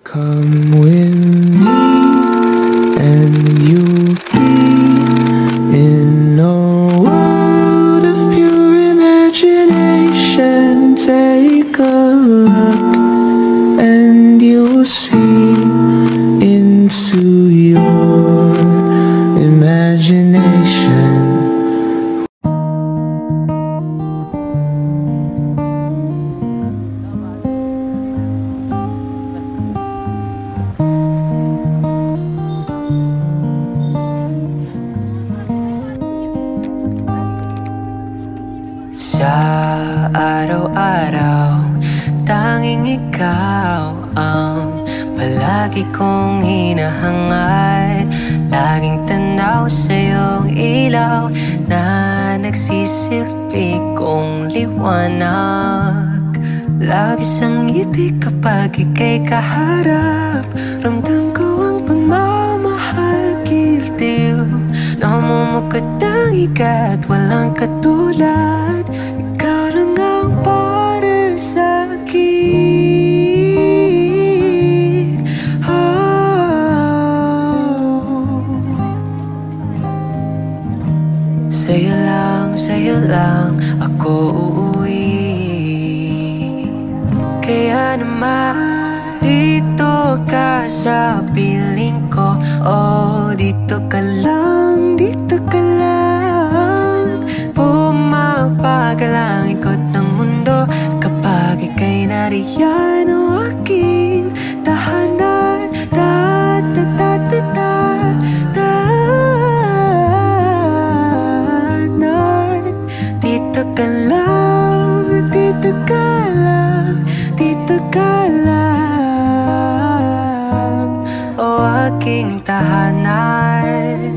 Come with me and you'll be in a world of pure imagination. Take a look and you'll see into your imagination. Sa araw-araw, tanging ikaw ang palagi kong hinahangad. Laging tanaw sa iyong ilaw na nagsisilbi kong liwanag. Labis ang ngiti kapag ika'y kaharap. Ramdam ko ang pagmamahal, giliw. Namumukad ang ikat, walang katulad. Ikaw lang ang para sa'kin. Sa'yo lang ako uuwi. Kaya naman dito ka sa piling ko. Oh, dito ka lang, dito ka lang. Pumapagal ang ikot ng mundo kapag ika'y nariyan. O aking tahanan, dito ka lang, dito ka lang, dito ka lang. O aking tahanan.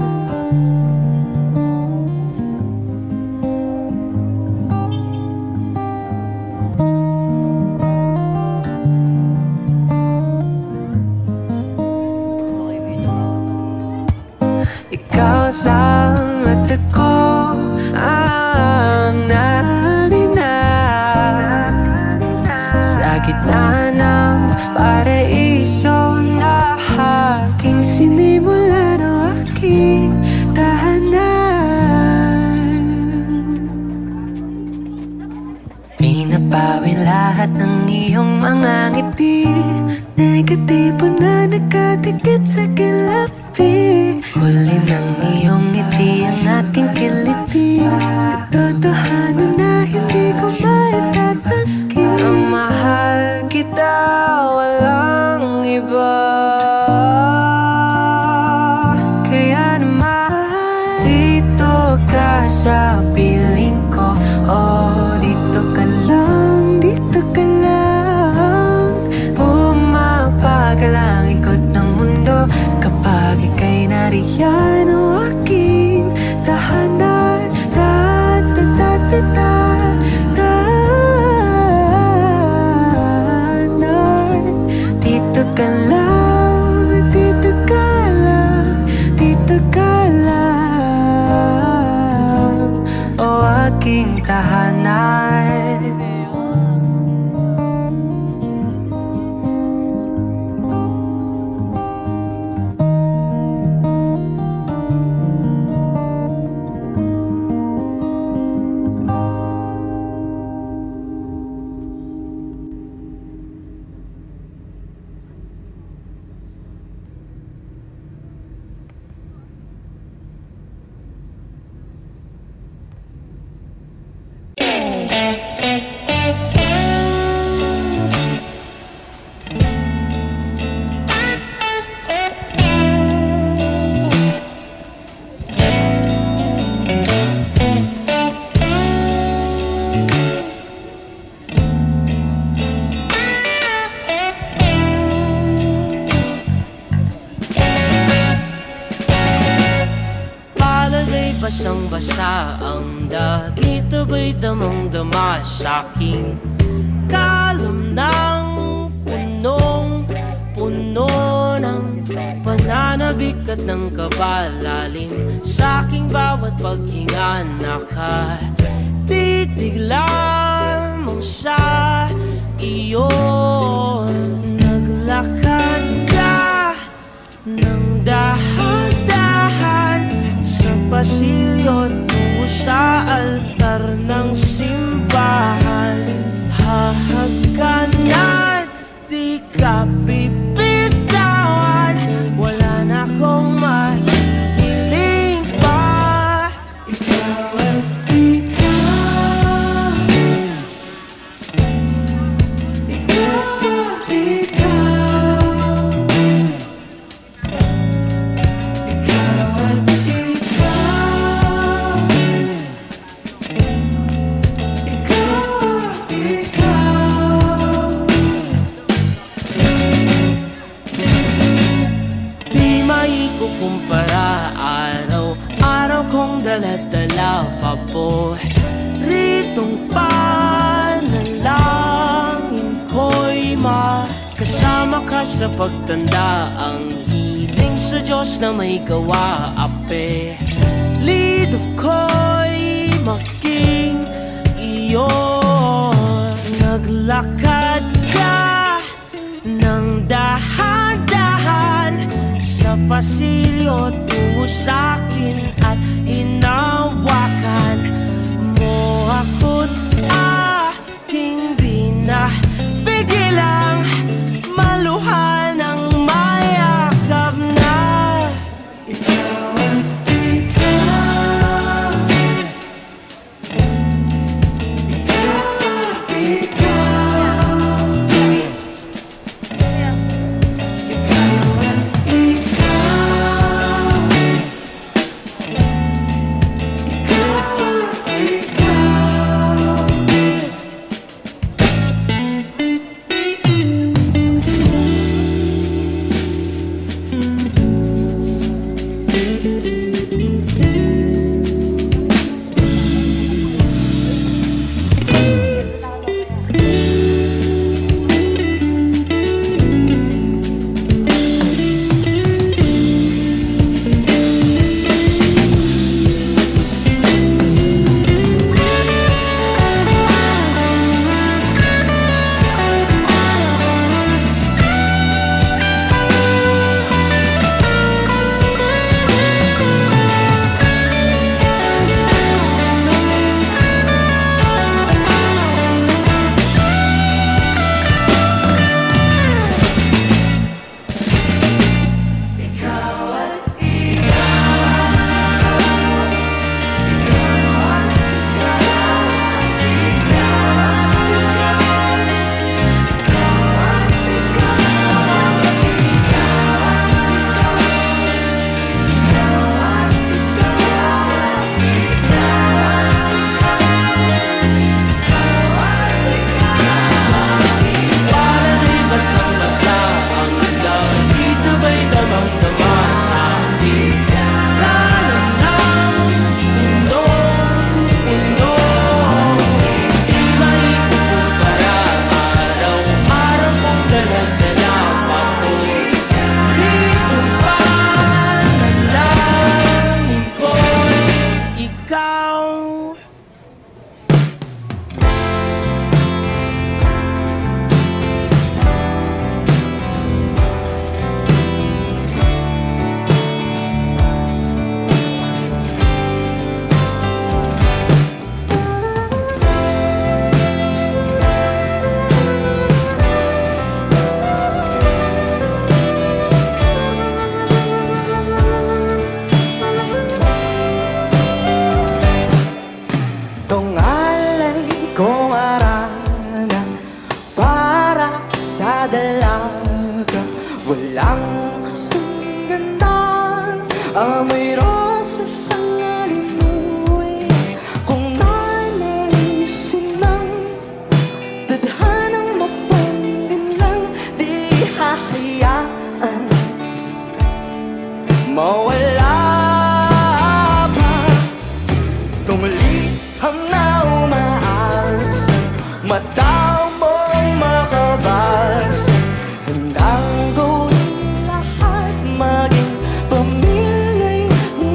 Ikaw lang at ako ang nalinag sa gitna ng paraiso na aking sinimulan. O aking tahanan. Pinapawin lahat ng iyong mga ngiti, negatibo na nakadikit sa kilapi. Huli ng iyong ngiti ang aking kiliti. Katotohanan na hindi ko maitatanggi. Ang mahal kita, walang iba. Kaya naman dito ka sa piling ko. Oh, dito ka lang, dito ka lang. Pumapagal ang ikot ng mundo kapag ika'y nariyan. O aking tahanan, dito ka lang, dito ka lang, dito ka lang. O aking tahanan. Basang-basa ang dagit, aba'y damang-dama sa'king kalam ng punong-puno ng pananabik at ng kabalalim. Sa'king bawat paghinga nakatitig lamang sa iyo. Naglakad pasilyo tungo sa altar ng simbahan. Hahagkanan, di ka bibitawan, wala na akong mahihiling pa. Ikaw at ikaw, ikaw at ikaw, ikaw at ikaw, ikaw at ikaw. Di maikukumpara, araw-araw kong dala-dala pa po ritong panalangin ko'y makasama ka sa pagtanda. Ang hiling sa Diyos na may gawa, apelido ko'y maging iyo. Naglakad ka ng dahan-dahan sa pasilyo tungo sa'kin at hinawakan mo ako't aking binabigilang maluhan ng mayakap na. Ikaw at ikaw, ikaw at ikaw, ikaw at ikaw, Walang kasing ganda, amoy rosas ang alimoy. Kung nalinisin lang, tadhanang mapangin lang, di hahayaan mawala pa. Tumulihang na umaas, mata mong makabas. Handang gawin lahat, maging pamilya'y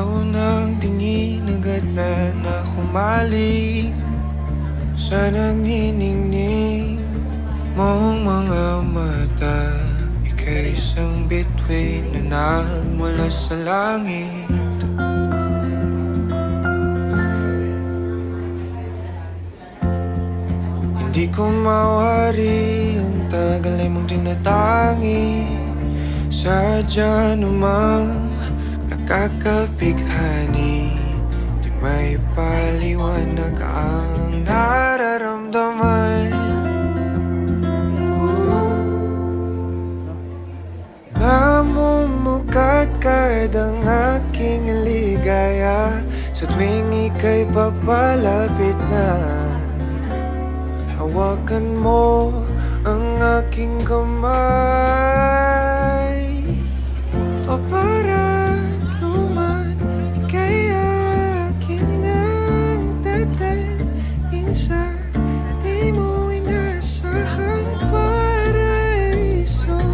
Sa unang tingin agad na humaling sa nagniningning mong mga mata. Ika'y isang bituin na nagmula sa langit. Hindi ko mawari ang tagal ay mong tinatangi. Sadya namang nakakapighani, di may paliwanag ang nararamdaman. Namumukat kahit ang aking ligaya sa tuwing ika'y papalapit na. Hawakan mo ang aking kamay, o para luman ika'y akin ang dadalhin sa di mo inasahang paraiso.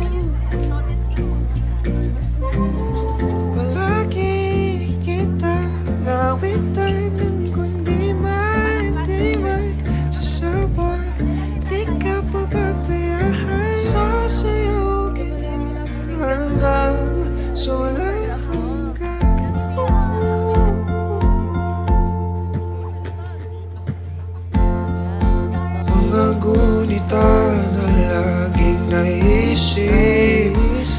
Palagi kita nawitan ng kundi man di magsasawa. Di ka pababayaan, sasayaw kita hanggang sa walang hanggan. Mga gunita na laging naisip,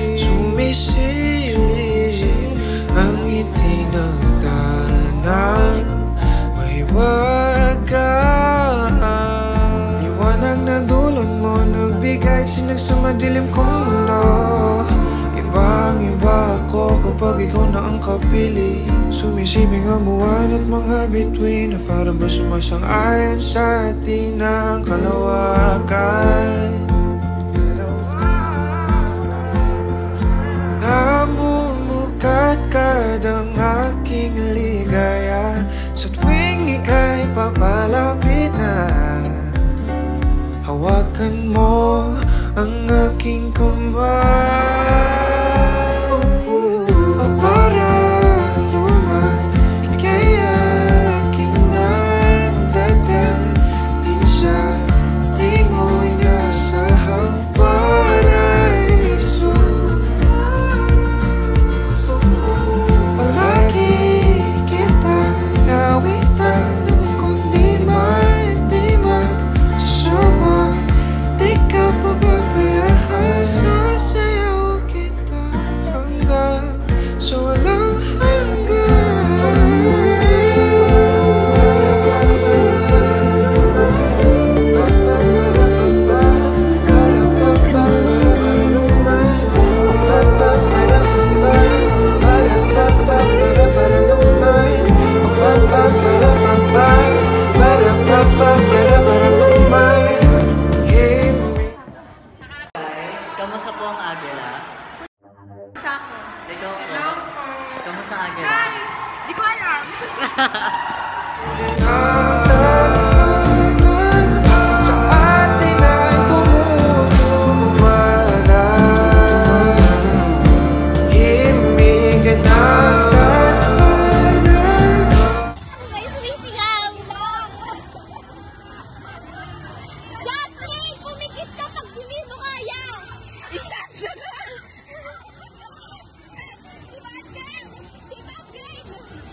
sumisilip ang ngiti ng tanang may wagang. Liwanag na dulot mo nagbigay sinag sa madilim kong mundo. Ibang-iba ako kapag ikaw na ang kapili. Sumisibing ang buwan at mga bituin na para ba sumasang-ayon sa atin ang kalawakan. Namumukat kadang aking ligaya sa tuwing ika'y papalapit na. Hawakan mo ang aking kamay, o para luman ika'y aking nang dadalhin sa di mo inasahang paraiso. Palagi kita nawitan ng kundi man di magsasawa. Di ka pababayaan, sasayaw kita hanggang sa walang Kamusta po ang Agila? Sa ako. Ikaw po? Kamusta ang Agila? Hi! Di ko alam. sa atin ay tumutulumana. Himigan ang tadhana. May sumisigaw lang. Jasmine! Pumikit ka pag hindi mo kaya! Stop na lang! Ibagay! Ibagay!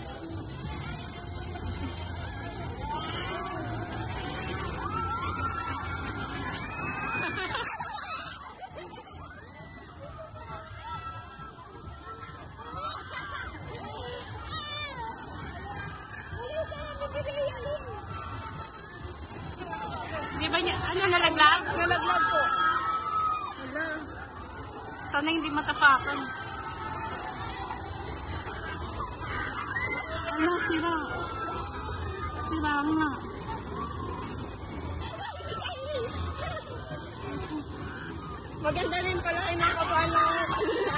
Di ba niya, ano, nalaglag? Nalaglag po. Wala. Sana hindi matapakan. Ano, sira. Sira nga. Maganda rin pala kinakabahan lang ako kanina.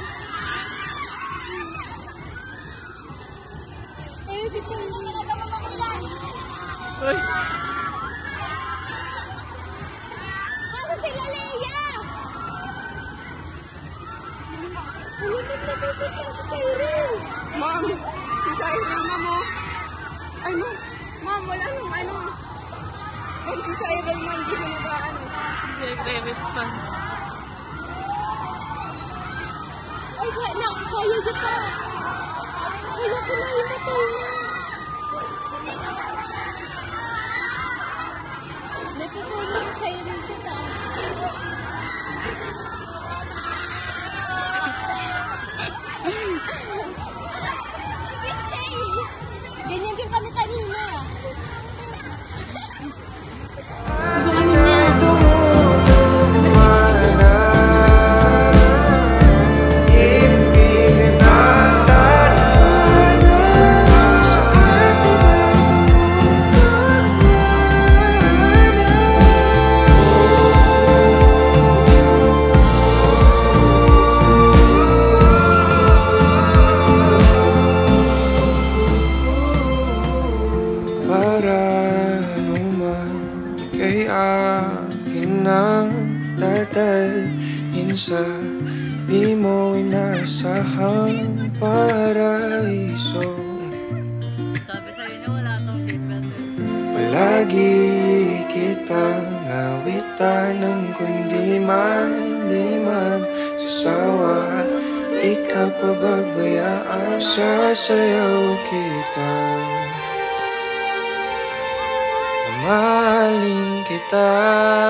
Ay, si Chong, nakataman ako lang. Uy. Ano sila, Leia? Ulitin na dito si Cyril. Ma'am. Si Cyril, ma'am, oh. Ano? Ma'am, wala nung ano. Ma'am, si Cyril, ma'am, di hinagaan. Nagre-response. Ay, kaya na, kaya di pa. Kaya ko na himatay niya. Naputulong si Cyril siya ta. Ganyan din kami kanina. Para anuman ika'y akin ang dadalhin sa di mo inasahang paraiso. Sabi sa inyo, wala tong seatbelt eh. Palagi kitang awitan ng kundi man di man sasawa. Di ka pababayaan, sasayaw kita. Mahalin kita.